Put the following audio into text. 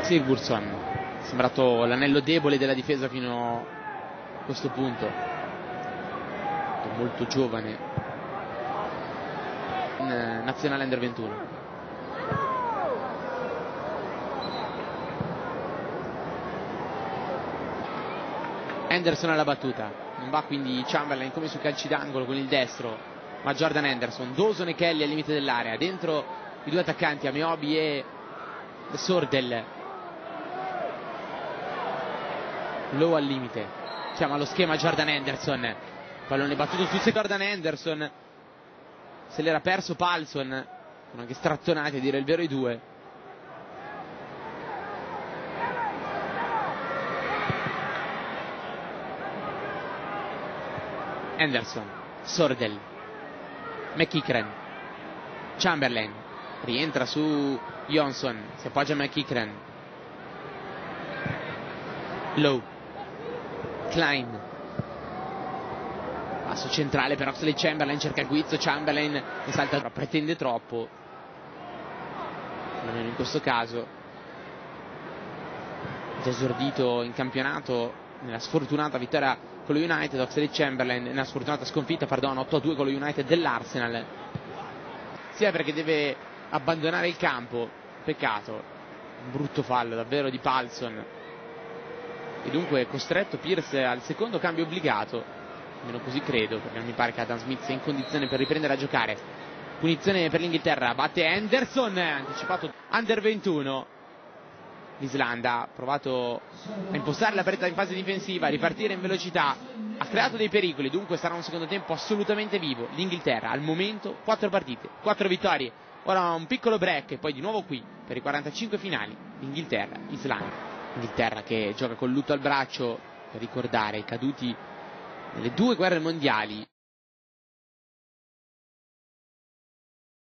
Sigurdsson, sembrato l'anello debole della difesa fino a questo punto, molto giovane in nazionale under 21. Henderson alla battuta, non va quindi Chamberlain come su calci d'angolo con il destro, ma Jordan Henderson, Dawson e Kelly al limite dell'area, dentro i due attaccanti Ameobi e Sordel. Low al limite, chiama lo schema Jordan Henderson, pallone battuto su Jordan Henderson, se l'era perso Palsson, sono anche strattonati a dire il vero i due. Henderson, Sordel, McEachran, Chamberlain, rientra su Johnson, si appoggia a McEachran, Low, Klein, passo centrale per Oxley Chamberlain, cerca il guizzo, Chamberlain ne salta, pretende troppo, almeno in questo caso, già esordito in campionato nella sfortunata vittoria con lo United, Oxley Chamberlain nella sfortunata sconfitta, 8-2 con lo United dell'Arsenal, sia perché deve abbandonare il campo, peccato, un brutto fallo davvero di Palsson, e dunque è costretto Pierce al secondo cambio obbligato, almeno così credo, perché non mi pare che Adam Smith sia in condizione per riprendere a giocare. Punizione per l'Inghilterra, batte Henderson, anticipato under 21. L'Islanda ha provato a impostare la partita in fase difensiva, a ripartire in velocità, ha creato dei pericoli, dunque sarà un secondo tempo assolutamente vivo. L'Inghilterra al momento 4 partite, 4 vittorie, ora un piccolo break e poi di nuovo qui per i 45 finali. Inghilterra-Islanda. Inghilterra che gioca col lutto al braccio per ricordare i caduti nelle 2 guerre mondiali.